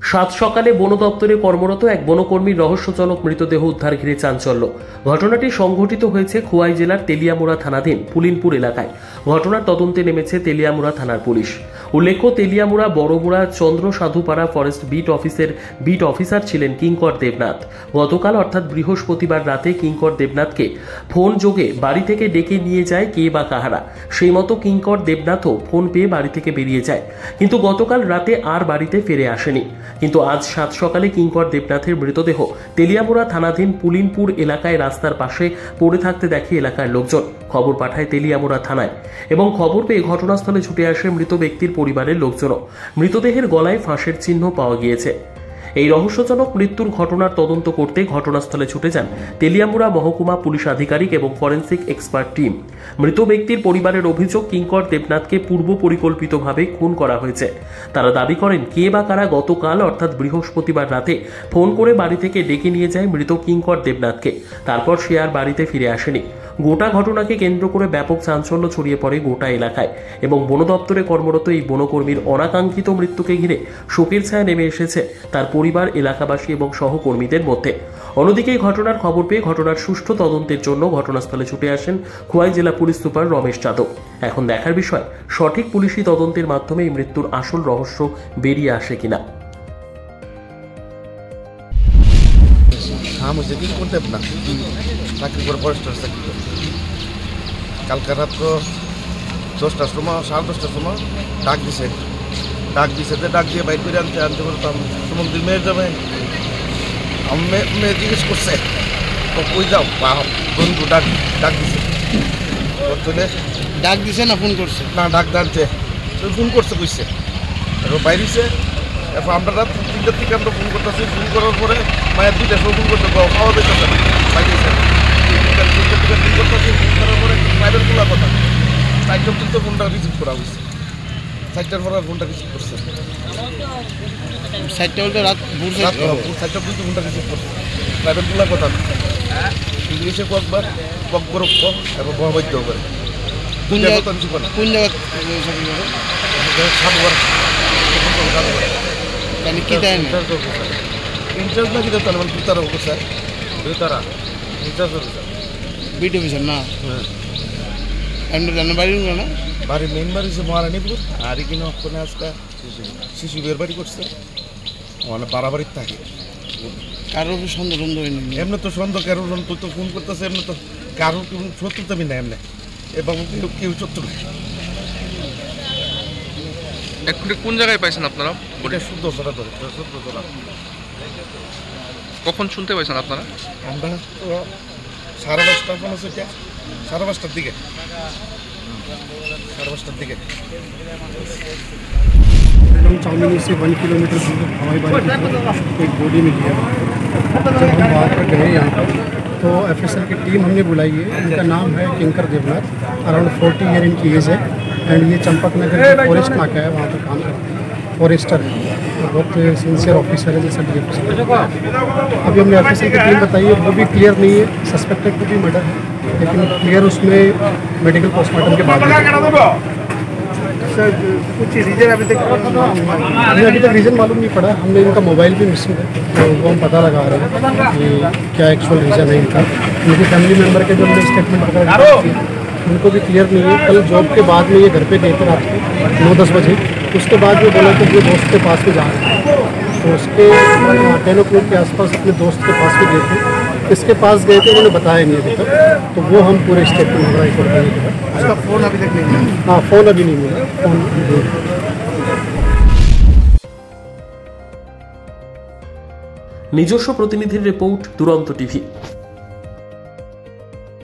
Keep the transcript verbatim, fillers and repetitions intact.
সাত সকালে বন দপ্তরে কর্মরত এক বনকর্মীর রহস্যজনক মৃতদেহ উদ্ধার ঘিরে চাঞ্চল্য। ঘটনাটি সংঘটিত হয়েছে খোয়াই জেলার তেলিয়ামুড়া থানাধীন পুলিনপুর এলাকায়। ঘটনার তদন্তে নেমেছে তেলিয়ামুড়া থানার পুলিশ। উল্লেখ্য, তেলিয়ামুড়া বড়মুড়া চন্দ্র সাধুপাড়া ফরেস্ট বিট অফিসের বিট অফিসার ছিলেন কিঙ্কর দেবনাথ। গতকাল অর্থাৎ বৃহস্পতিবার রাতে কিঙ্কর দেবনাথকে ফোন যোগে বাড়ি থেকে ডেকে নিয়ে যায় কে বা কাহারা। সেই মতো কিঙ্কর দেবনাথও ফোন পেয়ে বাড়ি থেকে বেরিয়ে যায়, কিন্তু গতকাল রাতে আর বাড়িতে ফিরে আসেনি। কিন্তু আজ সাত সকালে কিঙ্কর দেবনাথের মৃতদেহ তেলিয়ামুড়া থানাধীন পুলিনপুর এলাকায় রাস্তার পাশে পড়ে থাকতে দেখে এলাকার লোকজন। খবর পাঠায় তেলিয়ামুড়া থানায় এবং খবর পেয়ে ঘটনাস্থলে ছুটে আসে মৃত ব্যক্তির পরিবারের লোকজনও। মৃতদেহের গলায় ফাঁসের চিহ্ন পাওয়া গিয়েছে। এই রহস্যজনক মৃত্যুর ঘটনার তদন্ত করতে ঘটনাস্থলে ছুটে যান তেলিয়ামুড়া মহকুমা পুলিশ আধিকারিক এবং ফরেন্সিক এক্সপার্ট টিম। মৃত ব্যক্তির পরিবারের অভিযোগ, কিঙ্কর দেবনাথকে পূর্ব পরিকল্পিতভাবে খুন করা হয়েছে। তারা দাবি করেন, কে বা কারা গতকাল অর্থাৎ বৃহস্পতিবার রাতে ফোন করে বাড়ি থেকে ডেকে নিয়ে যায় মৃত কিঙ্কর দেবনাথকে। তারপর সে আর বাড়িতে ফিরে আসেনি। গোটা ঘটনাকে কেন্দ্র করে ব্যাপক চাঞ্চল্য ছড়িয়ে পড়ে গোটা এলাকায় এবং বন দপ্তরে কর্মরত এই বনকর্মীর অনাকাঙ্ক্ষিত মৃত্যুকে ঘিরে শোকের ছায়া নেমে এসেছে তার পরিবার, এলাকাবাসী এবং সহকর্মীদের মধ্যে। অন্যদিকে এই ঘটনার খবর পেয়ে ঘটনার সুষ্ঠু তদন্তের জন্য ঘটনাস্থলে ছুটে আসেন খোয়াই জেলা পুলিশ সুপার রমেশ যাদব। এখন দেখার বিষয়, সঠিক পুলিশি তদন্তের মাধ্যমে এই মৃত্যুর আসল রহস্য বেরিয়ে আসে কিনা। हाँ मुझे किंकर देवनाथ চাকরি করে ফরেস্টার চাকরি করে কালকে রাত্র দশটার সময় সাড়ে দশটার সময় ডাক দিছে ডাক দিছে ডাক দিয়ে বাইক করে আনতে আনতে বলতাম সমুদ্রের মেয়ের যাবে। আমি মেয়ে জিজ্ঞেস করছে তো কই যাও বন্ধু ডাক ডাক দিছে চলে ডাক দিছে না ফোন করছে? না ডাক ডাকছে ফোন করছে কইছে এরপর বাইরেছে। এরপর আমরা রাত তিনটার থেকে আমরা ফোন করতেছি। ফোন করার পরে মায়ের দুইটা সময় ফোন করতে খাওয়া দিতেছে বাইরেছে তিনটার থেকে ফোন করতেছি। ফোন করার পরে মায়ের খোলা কথা চারটার পর্যন্ত ফোনটা রিসিভ করা হয়েছে। চারটার পর ফোনটা রিসিভ করছে। চারটা বলতে রাত চারটা পর্যন্ত ফোনটা রিসিভ করছে। প্রাইভেট খোলা কথা ইংলিশে কয়েকবার ককবর এবং বহাবাদ্য করে কোন জায়গা কোন জায়গা সাতবার কি দেন ইনচার্জ নাকি দেন মানে দুতারা অফিসার দুতারা ইনচার্জ অফিসার বিট অফিসার না? হ্যাঁ এমনি জানা বাড়ি না বাড়ি মেন বাড়ি হচ্ছে মহারানীপুর। আর এখানে ওখানে আজকে শিশু বিয়ের বাড়ি করছে মানে বাড়াবাড়ির থাকে। কারোর সন্দেহ সন্দেহ এমনি তো সন্দেহ কারোর তুই তো ফোন করতেছে এমনি তো কারোর শত্রু তুমি না এমনি এবং কেউ শত্রু নেই। এখন কোন জায়গায় পাইছেন আপনারা? ওটা শুদ্ধ ধরা ধরে শুদ্ধ ধরা। কখন শুনতে পাইছেন আপনারা? আমরা তো সাড়ে পাঁচটা ফোন আছে সাড়ে পাঁচটার দিকে साढ़े पाँच दिखे चांदनी से वन किलोमीटर दूर हवाई बारी एक बॉडी मिली है। जब हम वहाँ पर गए यहाँ पर तो एफएसएल की टीम हमने बुलाई है। इनका नाम है Kinkar Debnath, around forty year इनकी एज है एंड ये चंपक नगर के फॉरेस्ट नाका है, वहाँ पर काम करते हैं, फॉरेस्टर है और बहुत सिंसियर ऑफिसर है जैसा डी ऑफिसर। अभी हमने एफएसएल की टीम बताई है, वो भी क्लियर नहीं है, सस्पेक्टेड को भी मर्डर है लेकिन क्लियर उसमें मेडिकल पोस्टमार्टम के बाद सर कुछ रीज़न अभी तक हमें अभी तक रीज़न मालूम नहीं पड़ा। हमने इनका मोबाइल भी मिसिंग है तो वो हम पता लगा रहे हैं कि क्या एक्चुअल रीज़न है इनका। उनके फैमिली मेम्बर के जो हमने स्टेटमेंट वगैरह उनको भी क्लियर नहीं है। कल जॉब के बाद में ये घर पे गए थे रात को नौ दस बजे, उसके बाद वो बोला कि वो दोस्त के पास में जा रहे हैं तो उसके टेन ओ क्लॉक के आसपास अपने दोस्त के पास में गए थे। किसके पास गए थे उन्होंने बताया नहीं अभी तक, तो वो हम पूरे स्टेटमेंट वगैरह रिकॉर्ड करने के बाद। उसका फ़ोन अभी तक नहीं मिला? हाँ फ़ोन अभी नहीं मिला, फ़ोन নিজস্ব প্রতিনিধির রিপোর্ট, দুরন্ত টিভি।